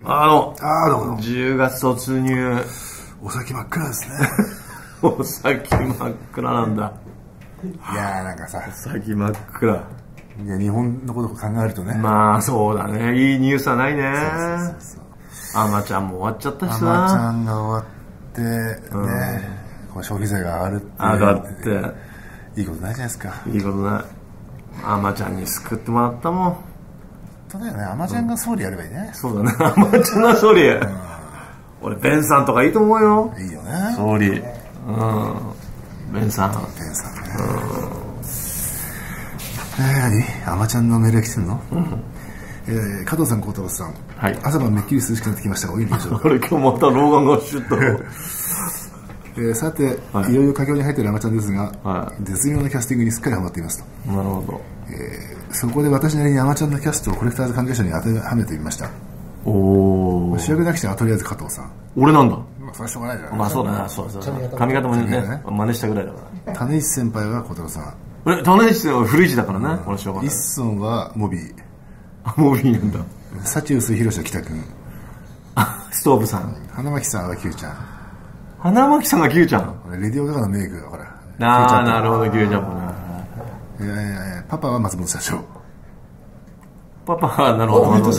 どうも。10月突入。 お先真っ暗ですね。 お先真っ暗なんだ。 いやーなんかさ。 お先真っ暗。 いや、日本のことを考えるとね。 まあ、そうだね。いいニュースはないね。 そうアマちゃんも終わっちゃったしアマちな。 ゃんが終わって、ね、この消費税が上がるって。 上がって。 いいことないじゃないですか。 いいことない。アマちゃんに救ってもらったもん。 本当だよね。アマちゃんが総理やればいいね。 そうだね。アマちゃんが総理。俺、ベンさんとかいいと思うよ。 いいよね。 総理。ベンさん。 ベンさんね。何アマちゃんのメールが来てんの？加藤さん、孝太郎さん。 はい。 朝晩めっきり涼しくなってきましたが、おいいでしょうか。 俺今日また老眼がシュッと。 さて、いよいよ佳境に入っているアマちゃんですが、 は絶妙なキャスティングにすっかりハマっていますと。 なるほど。 そこで私なりにアマちゃんのキャストをコレクターズ関係者に当てはめてみました。 おー。 主役なきしてはとりあえず加藤さん。 俺なんだ。 まあ、それはしょうがないじゃない。 まあそうだな、そうそう。髪型もね、真似したぐらいだから。 種石先輩は孝太郎さん。 種石は古市だからね、俺しょうがない。 一村はモビー。 モビーなんだ。 サチウス広瀬北君。 ストーブさん。 花巻さんは Q ちゃん。 花巻さんが Q ちゃん。 レディオガガのメイクがほら。 ああ、なるほど、Q ちゃんもね。 パパは松本社長。 パパはなるほど、紅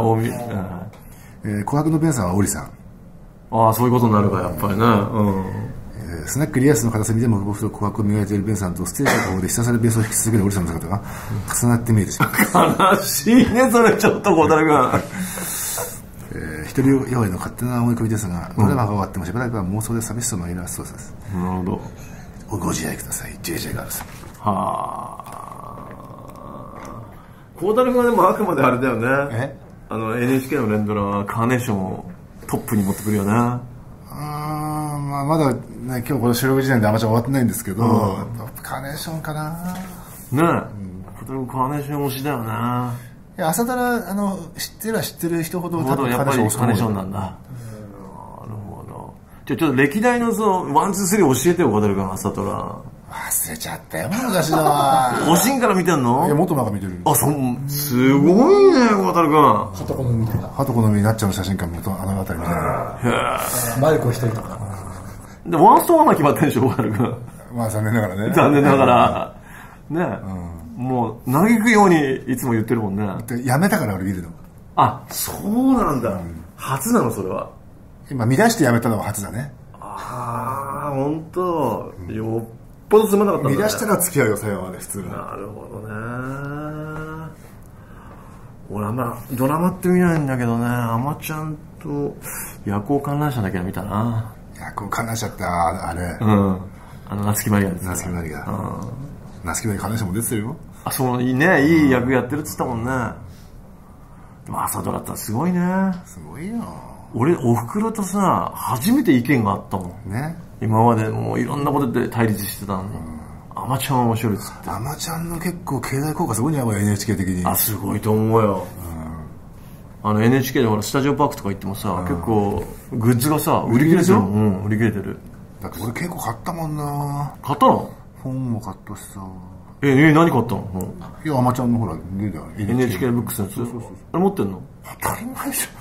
白のベンさんはオリさん。 ああ、そういうことになるか、やっぱりね。 スナックリアスの片隅で黙々と紅白を磨いているベンさんとステージの方でひたすらベースを弾き続けるオリさんの姿が重なって見えてしまう。 悲しいね、それちょっと孝太郎君。 一人用意の勝手な思い込みですが、ドラマが終わってもしばらくは妄想で寂しさもいらそうです。 なるほど。 ご自愛ください、JJ ガールさん。 はあ。孝太郎君はでもあくまであれだよね。NHK の連ドラはカーネーションをトップに持ってくるよね。 まあ、まだね、今日この収録時点でアマちゃん終わってないんですけど、カーネーションかな。 ねえ。孝太郎君カーネーション推しだよね。 いや、朝ドラ、知ってる人ほどやっぱりカーネーションなんだ。なるほど。ちょっと歴代のワン、ツー、スリー教えてよ、孝太郎君、朝ドラ。 忘れちゃったよ、昔だわ。 おしんから見てんの？ いや、元なんか見てる。 あ、すごいね、孝太郎君。 ハトコの海とか。 ハトコの海になっちゃうの写真館もあの辺りみたいな。 マルコ一人とか。 で、ワンストワンが決まってるでしょ、孝太郎君。 まあ、残念ながらね。 残念ながら。ねえ。もう、嘆くようにいつも言ってるもんね。 やめたから俺見るの。 あ、そうなんだ。初なの、それは。 今、見出してやめたのは初だね。 ああ、ほんと。よっぽどつまんなかったんだね。 見出したら付き合うよ、最後まで、普通の。 なるほどね。俺あんまドラマって見ないんだけどね、アマちゃんと夜行観覧車だけは見たな。 夜行観覧車ってあれ。 夏木マリアです。 夏木マリア。夏木マリア観覧車も出てるよ。 あ、そういいね、いい役やってるっつったもんね。でも朝ドラってすごいね。 すごいよ。 俺、おふくろとさ、初めて意見があったもん。 ね。 今までもういろんなことで対立してたのに。アマちゃんは面白いっつって。 アマちゃんの結構経済効果すごいんじゃない？ NHK 的に。 あ、すごいと思うよ。NHK でほら、スタジオパークとか行ってもさ、結構、グッズがさ、売り切れてる。売り切れてる。 だって俺結構買ったもんな。 買ったの？ 本も買ったしさ。 何買ったの？ いや、アマちゃんのほら、出たよ。 NHK ブックスのやつ？そう。あれ持ってんの？ 当たり前でし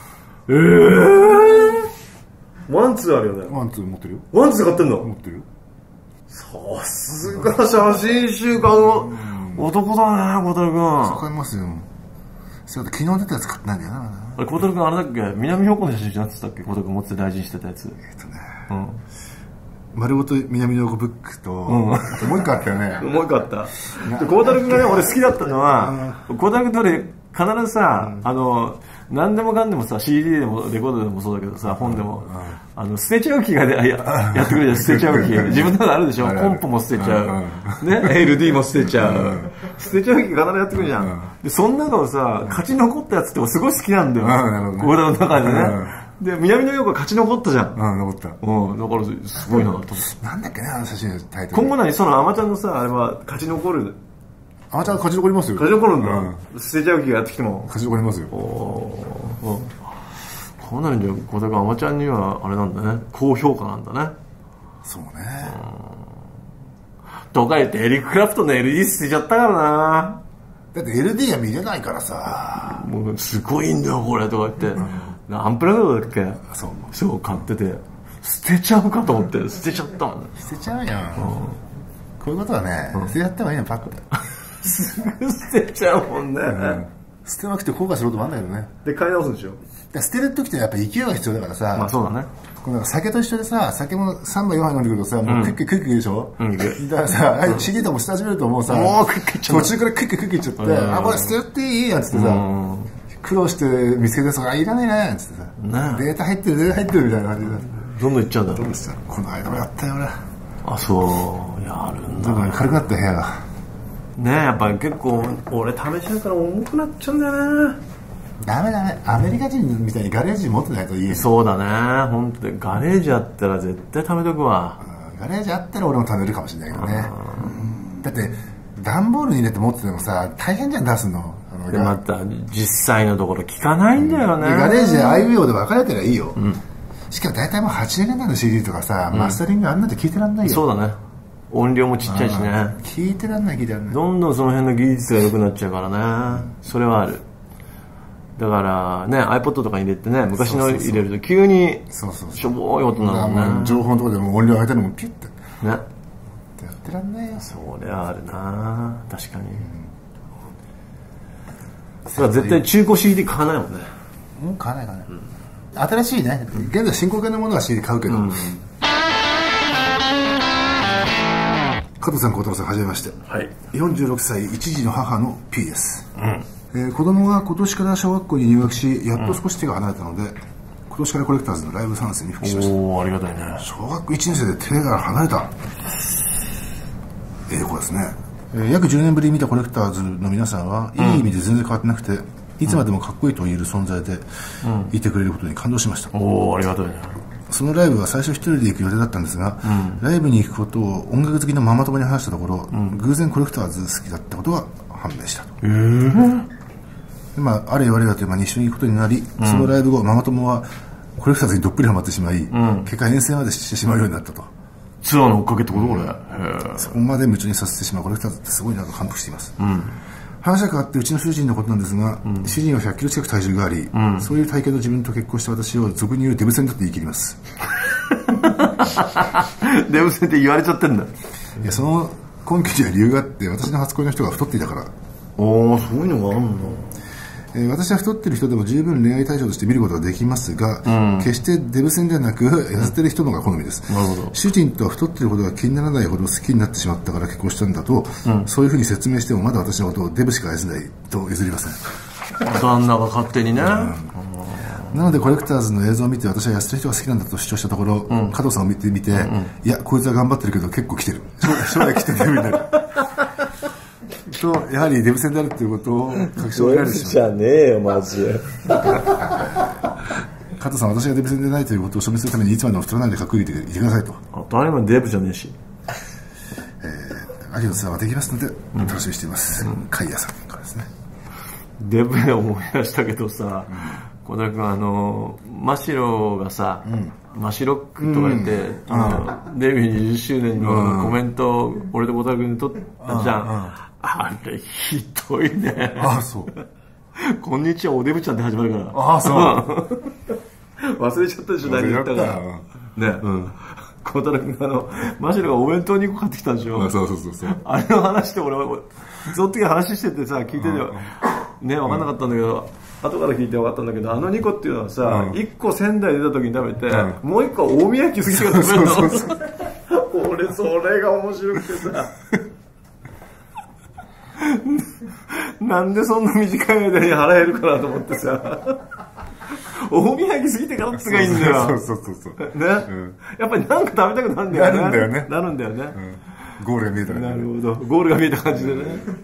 ょ。ワンツーあるよね。 ワンツー持ってるよ。 ワンツー買ってんの？ 持ってるよ。 さすが写真集買う男だね、孝太郎君。 買いますよ。そうだ、昨日出たやつ買ってないんだよな。 孝太郎君あれだっけ？南方向の写真集なんつったっけ？孝太郎君持ってて大事にしてたやつ。 丸ごと南のブックと、あともう一個あったよね。 もう一個あった。孝太郎君がね、俺好きだったのは、孝太郎君と俺必ずさ、何でもかんでもさ、CD でもレコードでもそうだけどさ、本でも、捨てちゃう気がやってくれるじゃん、捨てちゃう気。自分の中あるでしょ？コンポも捨てちゃう。ね？ LD も捨てちゃう。捨てちゃう気必ずやってくるじゃん。で、その中をさ、勝ち残ったやつってすごい好きなんだよ。孝太郎の中でね。で、南の陽子勝ち残ったじゃん。 残った。 だからすごいなと思って。 なんだっけね、あの写真のタイトル。 今後何そのアマちゃんのさ、あれは勝ち残る。 アマちゃん勝ち残りますよ。 勝ち残るんだ。捨てちゃう気がやってきても。 勝ち残りますよ。 かなりじゃ、小田君アマちゃんにはあれなんだね。高評価なんだね。 そうね。 とか言ってエリック・クラプトンの LD 捨てちゃったからな。 だって LD は見れないからさ。 もうすごいんだよこれとか言って。 アンプラグドだっけ。 そう買ってて捨てちゃうかと思って捨てちゃったもんね。 捨てちゃうやん、こういうことはね、捨てちゃった方がいいのパッと捨てちゃうもんね、 捨てなくて後悔することもあるんだけどね。 で買い直すんでしょ。 捨てる時ってやっぱ勢いが必要だからさ、 まあそうだね。 この酒と一緒でさ、酒も3杯4杯飲んでくるとさ、もうクッキーでしょ、だからさ、CD とも下始めるともうさ、 もうクッキーいっちゃう、 途中からクッキーいっちゃって、あ、これ捨てっていいやんつってさ、苦労して見つけてさ、いらないねつってさ、データ入ってるみたいな感じでどんどんいっちゃうんだ。 この間もやったよ俺。 あ、そうやるんだ。 だから軽くなった部屋がね、やっぱり結構俺試しちゃうから重くなっちゃうんだよね。 ダメアメリカ人みたいにガレージ持ってないといい。 そうだね、本当にガレージあったら絶対貯めとくわ。 ガレージあったら俺も貯めるかもしれないけどね。だって段ボールに入れて持っててもさ、大変じゃん出すの。 でまた実際のところ聞かないんだよね。 ガレージでアイウェイで分かれてりゃいいよ、しかも大体もう80年代の CD とかさ、マスタリングあんなで聞いてらんないよ。 そうだね、音量もちっちゃいしね、 聞いてらんない。 どんどんその辺の技術が良くなっちゃうからね、それはある。だからね、 iPod とかに入れてね、昔の入れると急にしょぼい音なのね。 情報のところでも音量上げてるのもピュッてね、 やってらんないよ。 それはあるな、確かに。だから絶対中古 CD 買わないもんね。 もう買わないからね、新しいね、現在進行形のものは CD 買うけど、加藤さん、幸太郎さん、はじめまして、 はい、 46歳一児の母の P です、子供が今年から小学校に入学し、やっと少し手が離れたので、今年からコレクターズのライブ参戦に復帰しました。 おお、ありがたいね。 小学校1年生で手が離れた栄光ですね。約10年ぶりに見たコレクターズの皆さんは、いい意味で全然変わってなくて、いつまでもかっこいいと言える存在でいてくれることに感動しました。 おお、ありがたいね。 そのライブは最初一人で行く予定だったんですが、ライブに行くことを音楽好きのママ友に話したところ、偶然コレクターズ好きだったことが判明したと。で、あれよあれよと一緒に行くことになり、そのライブ後、ママ友はコレクターズにどっぷりハマってしまい、結果遠征までしてしまうようになったと。 ツアーの追っかけってことこれ。 そこまで夢中にさせてしまうコレクターズってすごいなと感服しています。話が変わってうちの主人のことなんですが、主人は100キロ近く体重があり、そういう体型の自分と結婚した私を俗に言うデブ戦だって言い切ります。 デブ戦って言われちゃってんだ。 いや、その根拠には理由があって、私の初恋の人が太っていたから。 おお、そういうのがあるんだ。 私は太ってる人でも十分恋愛対象として見ることができますが、決してデブ戦ではなく痩せてる人の方が好みです。 なるほど。 主人とは太ってることが気にならないほど好きになってしまったから結婚したんだと、そういうふうに説明してもまだ私のことをデブしか愛せないと譲りません。 旦那が勝手にね、 なのでコレクターズの映像を見て私は痩せてる人が好きなんだと主張したところ、加藤さんを見てみて、いやこいつは頑張ってるけど結構来てる、将来来てるみたいなと、やはりデブ戦であるっていうことを確証を得られるしじゃねえよマジで。 加藤さん、私がデブ戦でないということを証明するためにいつまでも太らないでかっこいいでいてくださいと。 誰もデブじゃねえし、 秋のツアーはできますので楽しみにしています。カイヤさんからですね。 デブで思い出したけどさ、小田君真白がさ、マシロックとか言って、デビュー20周年のコメントを俺と小田君で撮ったじゃん。あれひどいね。 ああ、そう。 こんにちはおデブちゃんって始まるから。 ああ、そう。 忘れちゃったでしょ、何言ったか。ね、小太郎君マシロがお弁当2個買ってきたんでしょ。 そう。 あれの話で俺その時話しててさ、聞いててね、分かんなかったんだけど、後から聞いて分かったんだけど、2個っていうのはさ、1個仙台出た時に食べて、もう1個は大宮駅過ぎてから食べるの。俺それが面白くてさ、なんでそんな短い間に腹減るかなと思ってさ、大宮駅過ぎてからってがいいんだよ。 そうね、やっぱりなんか食べたくなるんだよね。なるんだよね。 ゴールが見えたらね。 なるほど、ゴールが見えた感じでね。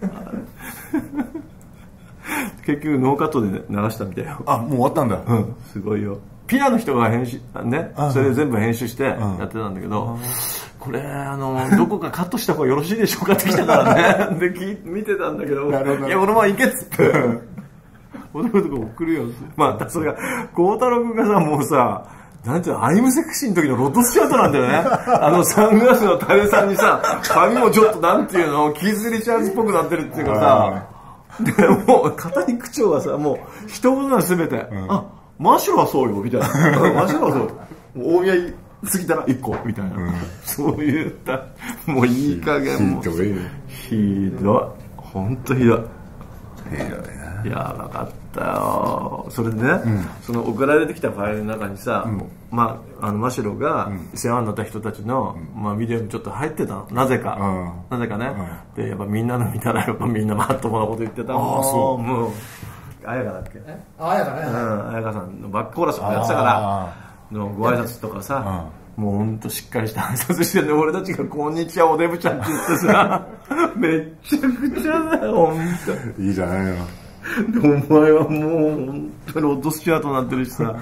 結局ノーカットで、流したみたいよ。 あ、もう終わったんだ。 すごいよ。ピアの人が編集ね、それで全部編集してやってたんだけど、これどこかカットした方がよろしいでしょうかって来たからね。で見てたんだけど、いや俺も行けっつって、俺のとこ送るよ。それが孝太郎君がさ、もうさ、なんていうの、アイムセクシーの時のロッドスチュアートなんだよね。サングラスのタレさんにさ、髪もちょっとなんていうの、キーズ・リチャーズっぽくなってるっていうかさ、でもう語り口調はさ、もう一言が全て、あ、 マシュロはそうよみたいなマシュロはそうよ大宮過ぎたら1個みたいな、そういったもういい加減もひどい本当ひどいやばかったよ。それでね、その送られてきたファイルの中にさ、マシロが世話になった人たちの、ビデオにちょっと入ってたの、なぜかね、でやっぱみんなの見たらやっぱみんなまっともなこと言ってたもん。もう綾香だっけ、 綾香ね、 綾香さんのバックコーラスもやってたからのご挨拶とかさ、もうほんとしっかりした挨拶してね、俺たちがこんにちはおデブちゃんって言ってさめっちゃくちゃだよ、ほんといいじゃないよ。 でお前はもう本当にロッドスチュアートになってるしさ好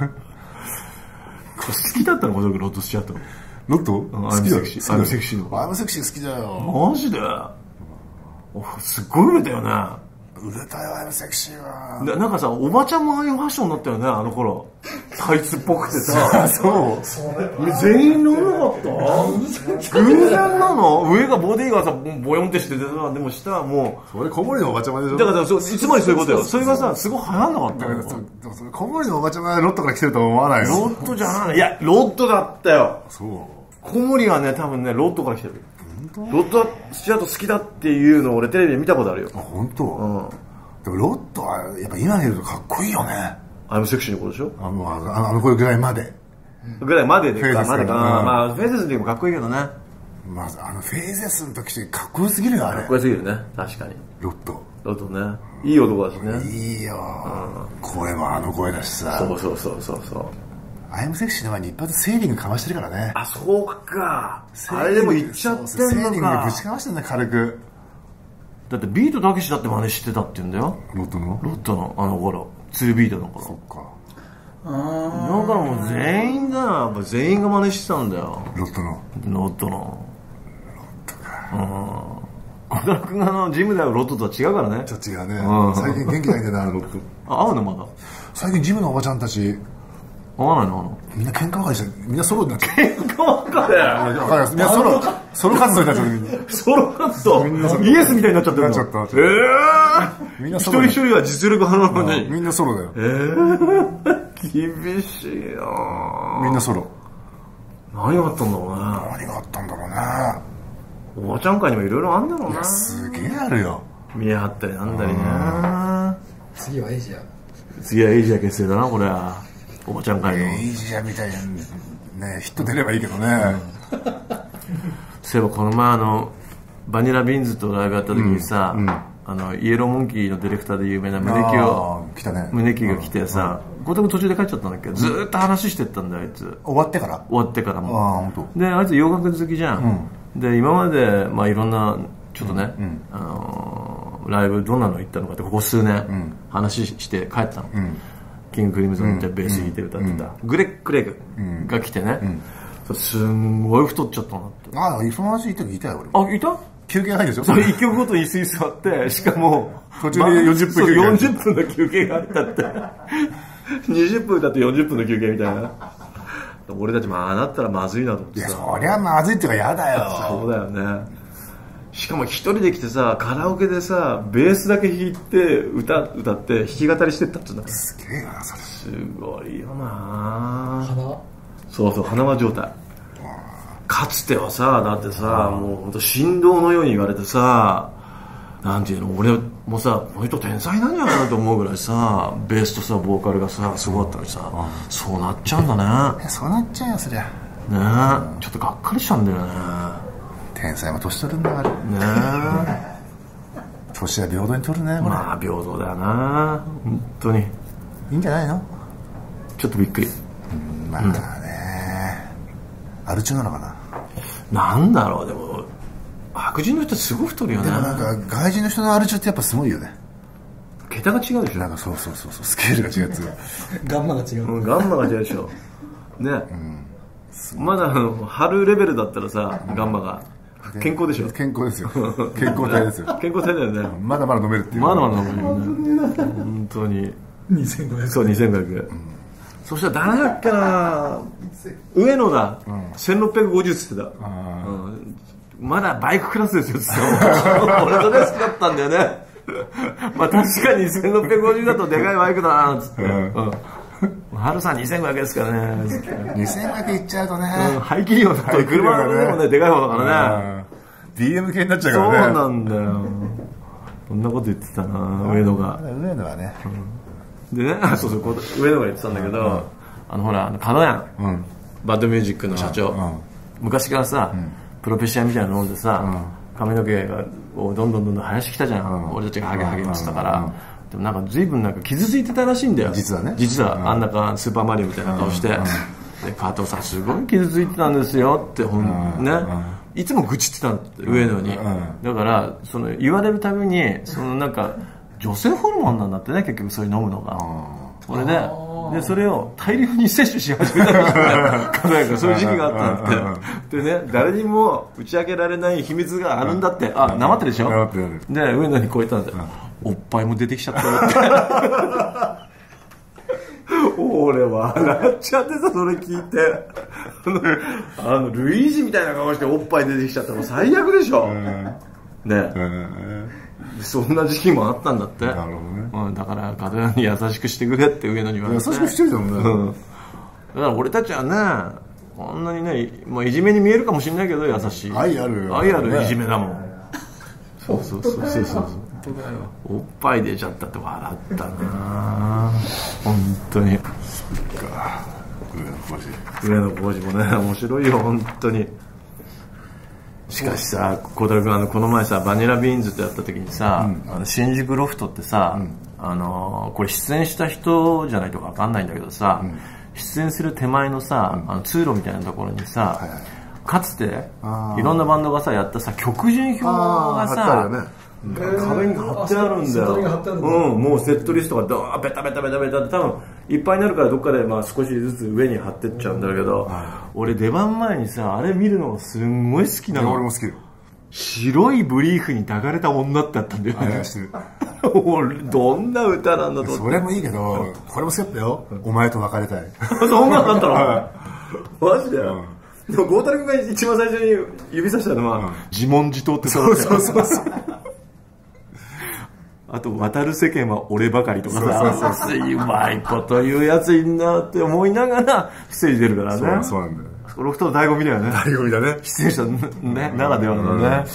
きだったの、ロッドスチュアート。 ロッド好きだよ。 アイムセクシーの。 アイムセクシー好きだよ。 マジで、すっごい売れたよね。 売れたよ、アイムセクシーは。 なんかさ、おばちゃんもああいうファッションになったよね、あの頃。タイツっぽくてさ。 そう全員乗らなかった偶然なの。上がボディがさボヨンってしててさ、でも下はもうそれ小森のおばちゃまでしょ。 だからそういつもにそういうことよ。それがさすごい流行んなかったの。 小森のおばちゃまがロットから来てるとは思わないよ。 ロットじゃない。いやロットだったよ。 そう小森はね多分ねロットから来てる。ロットスチュアート好きだっていうのを俺テレビで見たことあるよ。 本当。でもロットはやっぱ今見るとかっこいいよね。 アイムセクシーのことでしょ。 あの頃ぐらいまでぐらいまででフェイゼスまでかな。まあフェイゼスでもかっこいいけどね。 まずフェイゼスの時ってかっこよすぎるよ、あれ。 かっこよすぎるね、確かに。 ロットね、いい男だしね。 いいよ、声もあの声だしさ。 そうアイムセクシーの前に一発セーリングかましてるからね。 あ、そうか。あれでも言っちゃってんのか。 セーリングぶちかましてんだ、軽く。 だってビートたけしだって真似してたって言うんだよ、 ロットのあの頃、2ビートの頃。 そっか。 だからもう全員だよ、やっぱ全員が真似してたんだよ、 ロットのか。小田君がジムで会うロットとは違うからね。 ちょっと違うね。最近元気ないんだよな、ロット。 会うのまだ最近ジムのおばちゃんたち会わないの。 みんな喧嘩別れしてみんなソロになっちゃう。 喧嘩別れ。 みんなソロ活動になっちゃう。 ソロ活動イエスみたいになっちゃってるの。みんな一人一人は実力派なのにみんなソロだよ。 厳しいよ。 みんなソロ。 何があったんだろうね。 何があったんだろうね。 おばちゃん会にもいろいろあんだろうな。 すげえあるよ。 見え張ったりなんだりね。 次はエイジア。 次はエイジア結成だな、これは。おばちゃん会の。 エイジアみたいなね、ヒット出ればいいけどね。 そういえばこの前バニラビーンズとライブやった時にさ、イエローモンキーのディレクターで有名な宗木が来てさ、小田君途中で帰っちゃったんだけど、ずーっと話してったんだよ、あいつ。 終わってからも。であいつ洋楽好きじゃん。で今までいろんなちょっとね、ライブどんなの行ったのかってここ数年話して帰ったの。キングクリムゾンってベース弾いて歌ってたグレッグ・クレイグが来てね、すんごい太っちゃったなって。 ああ、その話いたよ俺。 あ、いた？ 休憩が入るでしょ。 それ1曲ごとに椅子に座って、しかも途中で40分休憩。 40分の休憩があったって20分だって40分の休憩みたいな。俺たちもああなったらまずいなと思ってさ。 いや、そりゃまずいっていうか嫌だよ。 そうだよね。しかも一人で来てさ、カラオケでさ、ベースだけ弾いて歌って弾き語りしてったっつうんだから。 すげえなそれ。 すごいよな。 花。 そう花輪状態。かつてはさ、だってさ、もう本当神童のように言われてさ、なんていうの、俺もさ、この人天才なんじゃないかなと思うぐらいさ、ベースとさボーカルがさすごかったのにさ、そうなっちゃうんだね。 そうなっちゃうよそりゃねえ、ちょっとがっかりしたんだよね。 天才も年取るんだからねえ。年は平等に取るね。 まあ平等だよな、本当に。 いいんじゃないの。 ちょっとびっくり。 まあね、アル中なのかな。 なんだろう、でも白人の人すごい太るよね。 でもなんか外人の人のアル中ってやっぱすごいよね。 桁が違うでしょ。 なんかそうスケールが違うっていう。 ガンマが違う。 ガンマが違うでしょね、まだ春レベルだったらさ、ガンマが健康でしょ。 健康ですよ。健康体ですよ。 健康体だよね。 まだまだ飲めるっていう。 まだまだ飲めるよね。本当に。 2500。 そう2500。そしたら誰だっけな、上野だ。1650っつってた。まだバイククラスですよっつってた。俺それ好きだったんだよね。まあ確かに1650だとでかいバイクだなっつって。 春さん2500円ですからね。 2500円いっちゃうとね。 排気量だと車でもね、でかい方だからね。 DM 系になっちゃうからね。 そうなんだよ。そんなこと言ってたな、上野が。 上野はね。 でね、そうそう、上野が言ってたんだけど、ほら、カノヤン、バッドミュージックの社長、昔からさ、プロフェッショナルみたいなの飲んでさ、髪の毛をどんどん生やしてきたじゃん。俺たちがハゲハゲって言ってたから。でもなんか随分なんか傷ついてたらしいんだよ。 実はね。 実はあんなかスーパーマリオみたいな顔して、で、加藤さんすごい傷ついてたんですよって、ね。いつも愚痴ってたんだって、上野に。だから、言われるたびに、なんか、女性ホルモンなんだってね、結局そういう飲むのが。それで、それを大量に摂取し始めたんですよ。そういう時期があったんだって。でね、誰にも打ち明けられない秘密があるんだって。あ、なまってるでしょ。で、上野にこう言ったんだよ。おっぱいも出てきちゃったよって。俺笑っちゃってさ、それ聞いて。ルイージみたいな顔しておっぱい出てきちゃったら最悪でしょ。ね。そんな時期もあったんだって。なるほどね。だからカドヤに優しくしてくれって上野に言われて。 優しくしてるじゃんね。 だから俺たちはね、こんなにね、まあいじめに見えるかもしれないけど優しい。 愛あるよ。 愛あるいじめだもん。そう。おっぱい出ちゃったって笑ったな。本当に。上野浩二もね、面白いよ本当に。しかしさ、孝太郎君、この前さ、バニラビーンズってやった時にさ、新宿ロフトってさ、これ出演した人じゃないと分かんないんだけどさ、出演する手前のさ、通路みたいなところにさ、かつていろんなバンドがさやったさ曲順表がさ、壁に貼ってあるんだよ。もうセットリストがドーンベタベタって多分いっぱいになるからどっかでまあ少しずつ上に貼ってっちゃうんだけど、俺出番前にさあれ見るのがすんごい好きなの。 俺も好きよ。 白いブリーフに抱かれた女ってあったんだよね。俺どんな歌なんだと。 それもいいけどこれも好きだったよ。お前と別れたい。 そんなのあったの？マジだよ。でも孝太郎君が一番最初に指さしたのは自問自答ってそう。あと渡る世間は俺ばかりとかさ、うまいこと言うやついんなって思いながらステージ出るからね。 そうなんだよ。 ロフトの醍醐味だよね。 醍醐味だね。 出演者ねならではのね。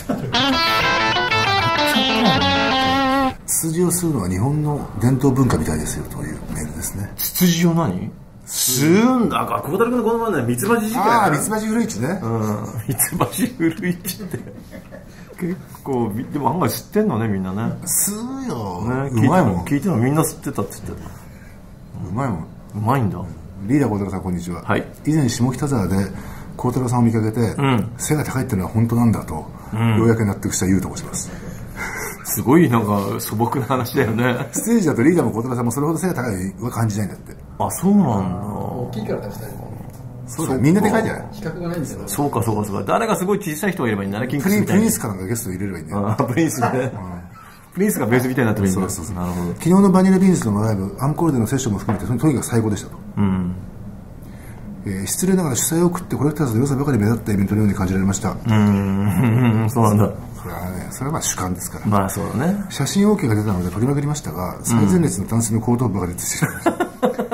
ツツジを吸うのは日本の伝統文化みたいですよというメールですね。 ツツジを何？吸うんだか。孝太郎君のこの前ね、ミツバチ事件。 ああ、ミツバチ古市ね。 ミツバチ古市って結構でも案外吸ってんのねみんなね。 吸うよ、 ね、 うまいもん。 聞いてるのみんな吸ってたって言ってた。 うまいもん。 うまいんだ。 リーダー孝太郎さんこんにちは。 はい。 以前下北沢で孝太郎さんを見かけて、背が高いっていうのは本当なんだと、ようやく納得した優と申します。 すごいなんか素朴な話だよね。 ステージだとリーダーも孝太郎さんもそれほど背が高いは感じないんだって。 あ、そうなんだ。 大きいから確かに。 そうだ、みんなでかいじゃない。 比較がないんですよ。 そうか。誰がすごい小さい人がいればいいんだね。 プリンスかなんかゲスト入れればいいんだよ。 プリンスね。プリンスがベースみたいになってもいいんだ。 そう。 なるほど。 昨日のバニラビーンズのライブ、アンコールでのセッションも含めてとにかく最高でしたと。失礼ながら主催を送ってコレクターズの良さばかり目立ったイベントのように感じられました。 そうなんだ。 それはまあ主観ですから。 まあそうだね。 写真 OK が出たので撮りまくりましたが、最前列の男性の後頭部が出てしまいました。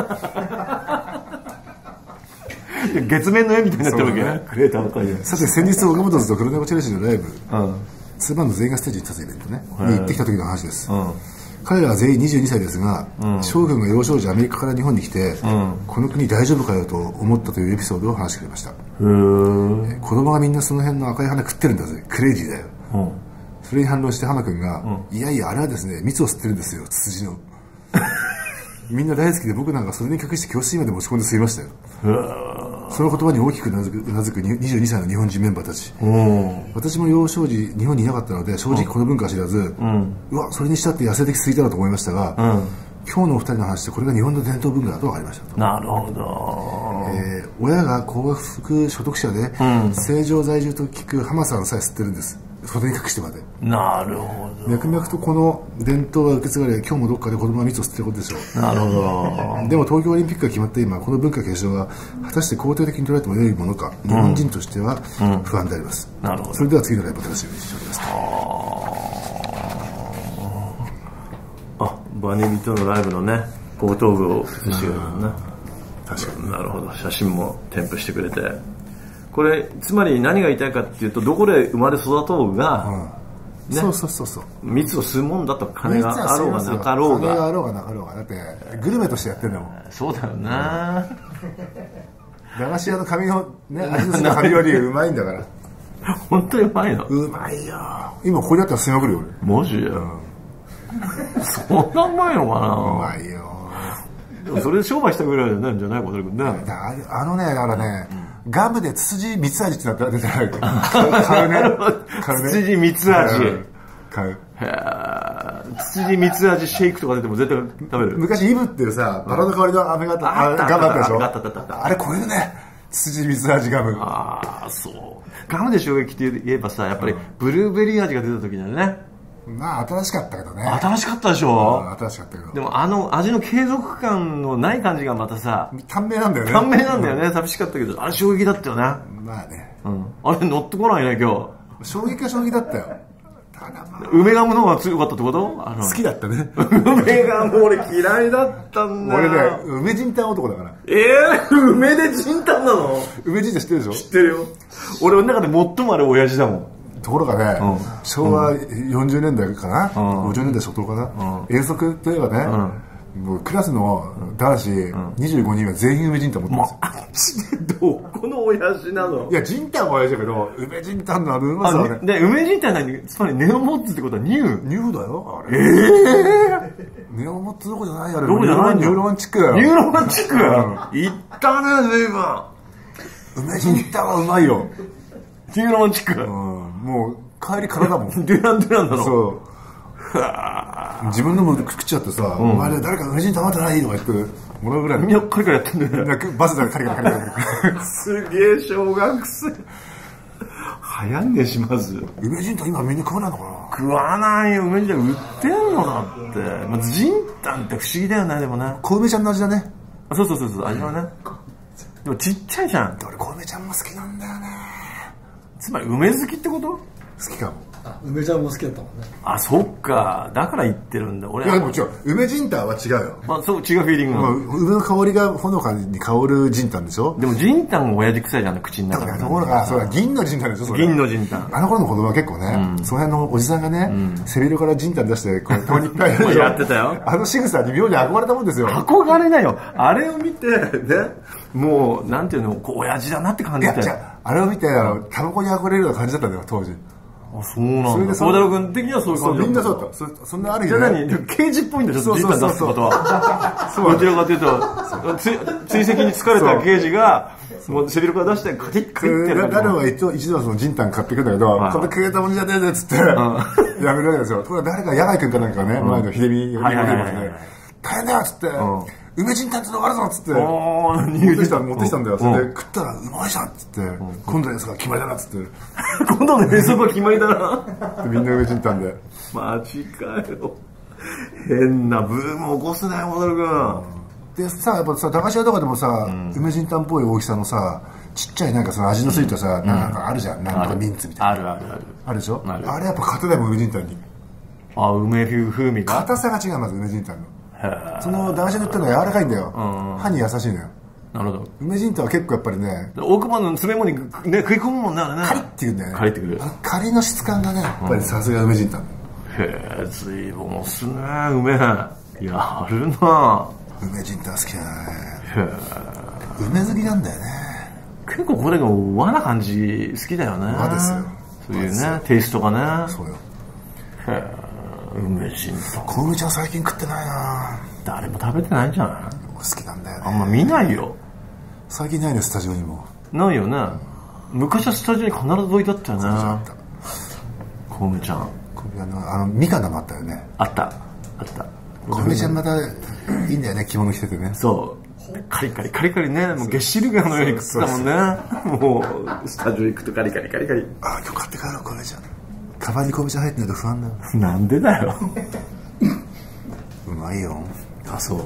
月面の絵みたいになってるわけね。クレーターばかりで。 さて先日岡本図と黒猫チェルシーのライブ、2バンド全員がステージに立つイベントね、に行ってきた時の話です。彼らは全員22歳ですが、将軍が幼少時アメリカから日本に来て、この国大丈夫かよと思ったというエピソードを話してくれました。子供がみんなその辺の赤い花食ってるんだぜ、クレイジーだよ。それに反論して浜君が、いやいやあれはですね蜜を吸ってるんですよ、ツツジの。みんな大好きで僕なんかそれに隠して教室にまで持ち込んで吸いましたよ。その言葉に大きくうなずく22歳の日本人メンバーたち。私も幼少時日本にいなかったので正直この文化は知らず、うわそれにしたって野生的吸いたなと思いましたが、今日のお二人の話でこれが日本の伝統文化だと分かりましたと。 なるほど。 親が高額所得者で、正常在住と聞く浜さんさえ吸ってるんです、袖に隠してまで。 なるほど。 脈々とこの伝統は受け継がれ、今日もどっかで子供が蜜を吸ってることでしょう。 なるほど。 でも東京オリンピックが決まった今、この文化継承は果たして肯定的に捉えても良いものか、日本人としては不安であります。 なるほど。 それでは次のライブを楽しみにしております。 バニビとのライブのね、 後頭部を写してくれるもんな。 確かに。 なるほど。写真も添付してくれて。これ、つまり何が言いたいかっていうと、どこで生まれ育とうが、 ね、そうそうそうそう。 蜜を吸うもんだと金があろうがなかろうが。 金があろうがなかろうが。だって、グルメとしてやってるんだもん。 そうだよな。 駄菓子屋の紙の、ね、味のする紙よりうまいんだから。 本当にうまいの？ うまいよ。今ここにあったら吸いまくるよ、 俺。マジで？そんなうまいのかな？ うまいよ。 でもそれで商売したぐらいじゃないんじゃない小鳥君ね。 あのね、だからね、ガムでツツジ蜜味ってなったら出てないから。買うね。 ツツジ蜜味。 買う。 ツツジ蜜味シェイクとか出ても絶対食べる。 昔イブっていうさ、バラの香りの飴があった、ガムあったでしょ？あれ超えるね。ツツジ蜜味ガム。 ああ、そう。ガムで衝撃って言えばさ、やっぱりブルーベリー味が出た時だよね。 まあ新しかったけどね。 新しかったでしょ？ 新しかったけど。 でもあの味の継続感のない感じがまたさ、 短命なんだよね。 短命なんだよね。寂しかったけど、あれ衝撃だったよね。 まあね。 あれ乗ってこないね、今日。衝撃は衝撃だったよ。 ただまあ。梅ガムの方が強かったってこと？ 好きだったね。 梅ガム俺嫌いだったんだよ。 俺ね、梅じんたん男だから。 梅でじんたんなの？ 梅じんたん知ってるでしょ？ 知ってるよ。俺の中で最もあれ親父だもん。 ところがね、昭和40年代かな、50年代初頭かな、遠足といえばね、もうクラスの男子25人は全員梅じんたん持ってますよ。 どこの親父なの？ いや、じんたんは親父だけど、梅じんたんのあのうまさはね。 で、梅じんたん何？つまりネオモッツってことはニューだよ、あれ。ネオモッツどこじゃないあれ。 どこじゃないニューロマンチックだよ。 ニューロマンチックいったね、随分。 梅じんたんはうまいよ。 ニューロマンチック。 もう帰り空だもん。 デュランデュランだろ。 そう。自分のも食っちゃってさ、お前で誰か梅じんたん待ってないとか言ってもらうぐらい。 みんなカリカリやってんだよ。 バスでカリカリカリカリ。 すげえ小学生。流行んねえしまず。 梅じんたん今みんな食わないのかな？ 食わないよ。梅じんたん売ってんのだって。まずじんたんって不思議だよね、でもね。 小梅ちゃんの味だね。 そうそう、味はね。でもちっちゃいじゃん。 俺小梅ちゃんも好きなんだよね。 つまり梅好きってこと？好きかも。 梅ちゃんも好きだったもんね。 あ、そっか。だから言ってるんだ。俺いや、でも違う。梅じんたんは違うよ。 そう、違うフィーリング。 梅の香りがほのかに香るじんたんでしょ？ でもじんたんが親父臭いじゃん、口の中で。 だからところが、それは銀のじんたんでしょ？それ銀のじんたん。 あの頃の子供は結構ね、その辺のおじさんがね、背広からじんたん出して、こう、たまにいっぱいやってたよ。 あの仕草に妙に憧れたもんですよ。 憧れないよ。あれを見て、ね、もう、なんていうの、こう、親父だなって感じて。 いや、あれを見て、タバコに憧れるような感じだったんだよ、当時。 あ、そうなんだ。小太郎君的にはそういう感じだった。 みんなそうだった。そんなあるじゃあ何？刑事っぽいんだよ、ちょっとじんたん出すってことは。どちらかというと、追跡に疲れた刑事が、もう背広から出してカリッカリッってやる。 誰は一度はそのじんたん買ってくんだけど、これ食えたもんじゃねえぜっつって、やめるわけですよ。ところが誰か、野外君かなんかね、前の秀美が出てますね。大変だよっつって、梅じんたんってのがあるぞっつって持ってきたんだよ。それで食ったらうまいじゃんっつって、今度の遠足が決まりだなっつって。 今度の遠足は決まりだな。 みんな梅じんたんで。 マジかよ。変なブーム起こすね、小樽君。 でさ、やっぱさ、駄菓子屋とかでもさ、梅じんたんっぽい大きさのさ、ちっちゃいなんかその味のついたさ、なんかあるじゃん。なんかミンツみたいな。あるでしょ？あれやっぱ硬だもん、梅じんたんに。 あ、梅風味が硬さが違う、まず梅じんたんの。その駄菓子屋で売ってるのは柔らかいんだよ。歯に優しいのよ。 なるほど。 梅じんたんは結構やっぱりね、 奥歯の詰め物にね、食い込むもんね、あれね。 カリッて言うんだよね。 カリッてくる。 カリの質感がね、やっぱりさすが梅じんたん。 へえ、随分押すね、梅。やるな。 梅じんたん好きだね。梅好きなんだよね。 結構これが和な感じ好きだよね。 和ですよ。 そういうね、テイストがね。 そうよ。 へえ。梅じんたん。 小梅ちゃん最近食ってないな。 誰も食べてないんじゃない？ 好きなんだよね。 あんま見ないよ。 最近ないね、スタジオにも。 ないよね。昔はスタジオに必ず置いてあったよね。小梅ちゃん。 みかんもあったよね。 あった。 小梅ちゃんまたいいんだよね、着物着ててね。 そう。カリカリね。もう月汁がのように食ってたもんね。もう、スタジオ行くとカリカリ。 あ、今日買って帰ろう、小梅ちゃん。カバンに小梅ちゃん入ってないと不安だよ。 なんでだよ。 うまいよ。 あ、そう。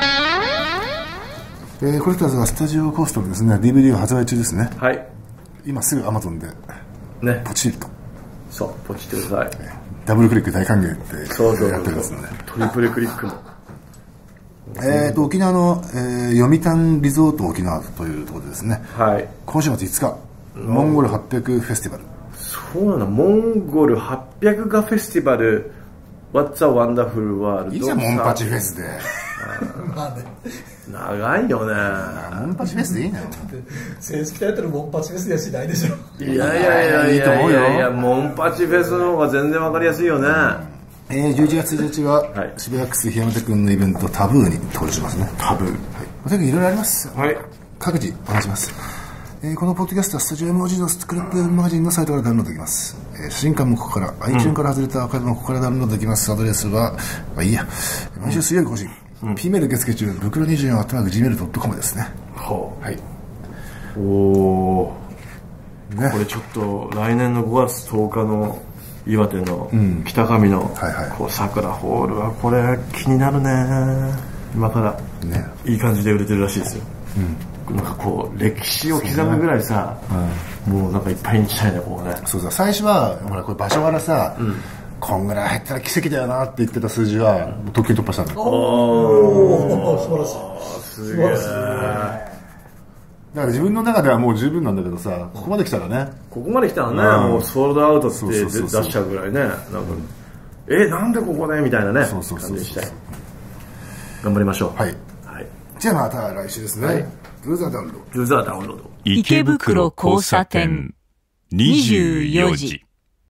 コレクターズはスタジオコーストのですね、DVD を発売中ですね。 はい。 今すぐ Amazon で、 ね。 ポチッと。 そう、ポチってください。 ダブルクリック大歓迎ってそうやってますので。 トリプルクリックも。 沖縄の、読谷リゾート沖縄というところでですね、 はい。 今週末5日、モンゴル800フェスティバル。 そうなんだ、モンゴル800がフェスティバル、What's a Wonderful World。 いいじゃん、モンパチフェスで。 まあね、 長いよね。 モンパチフェスでいいなよ。 正式タイトルモンパチフェスではしないでしょ。 いやいいと思うよモンパチフェスの方が全然わかりやすいよね。 11月1日は、 はい渋谷区檜山くんのイベントタブーに登場しますね。 タブー。 はい。とにかくいろいろあります。 はい。 各自お話します。このポッドキャストはスタジオ MOG のスクラップマガジンのサイトからダウンロードできます。写真館もここから、iTunes から外れたアーカイブもここからダウンロードできます。アドレスは、まあいいや。毎週水曜日更新。P メール受付中、袋24@gmail.com ですね。 ほはい。 う。おー。 ね。 これちょっと来年の5月10日の岩手の北上のはいはいこう桜ホールはこれ気になるね。今からね。 いい感じで売れてるらしいですよ。なんかこう歴史を刻むぐらいさ、もうなんかいっぱいにしたいね、こうね。 そうだ、最初は、ほら、これ場所柄さ、こんぐらい入ったら奇跡だよなって言ってた数字は、特急突破したんだよ。 おー、素晴らしい。 すげえ。 だから自分の中ではもう十分なんだけどさ、ここまで来たらね。 ここまで来たらね、もうソールドアウトって出しちゃうぐらいね。なんか、なんでここでみたいなね、感じにしたい。頑張りましょう。 はい。 はい。 じゃあまた来週ですね。 はい。 ユーザーダウンロード。 ユーザーダウンロード。 池袋交差点24時。